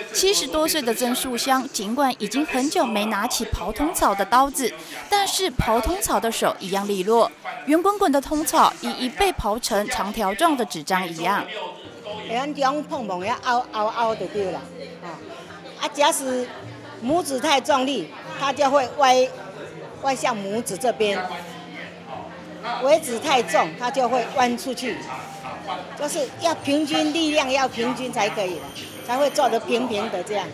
70多岁的曾树香，尽管已经很久没拿起刨通草的刀子，但是刨通草的手一样利落，圆滚滚的通草一一被刨成长条状的纸张一样。 安这样碰碰要凹就对了。假使拇指太重力，它就会歪向拇指这边；尾指太重，它就会弯出去。就是要平均，力量要平均才可以的，才会做得平平的这样。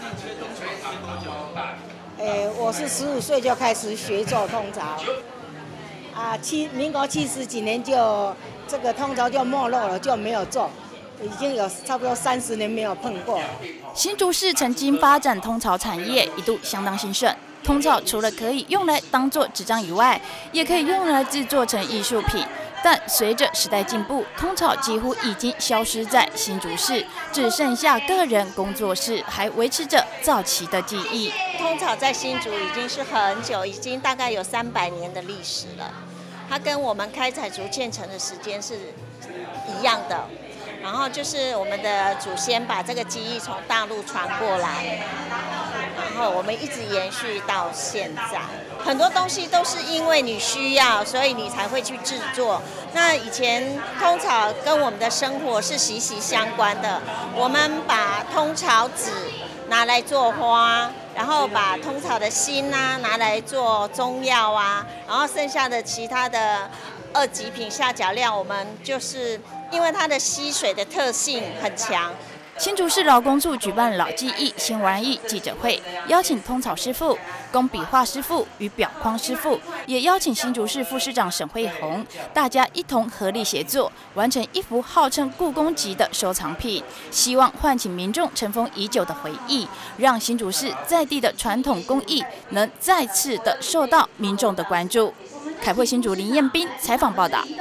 我是15岁就开始学做通槽，民国70几年就这个通槽就没落了，就没有做，已经有差不多30年没有碰过。 新竹市曾经发展通槽产业，一度相当兴盛。通槽除了可以用来当做纸张以外，也可以用来制作成艺术品。但随着时代进步，通槽几乎已经消失在新竹市，只剩下个人工作室还维持着早期的记忆。 通槽在新竹已经是很久，已经大概有300年的历史了。它跟我们开采竹建成的时间是一样的。然后就是我们的祖先把这个技艺从大陆传过来，然后我们一直延续到现在。很多东西都是因为你需要，所以你才会去制作。那以前通槽跟我们的生活是息息相关的。我们把通槽纸拿来做花，然后把通槽的芯拿来做中药然后剩下的其他的2级品下脚料，我们就是因为它的吸水的特性很强。 新竹市劳工处举办老技艺新玩意记者会，邀请通草师傅、工笔画师傅与裱框师傅，也邀请新竹市副市长沈惠虹，大家一同合力协作，完成一幅号称故宫级的收藏品，希望唤起民众尘封已久的回忆，让新竹市在地的传统工艺能再次的受到民众的关注。凯汇新竹林彦斌采访报道。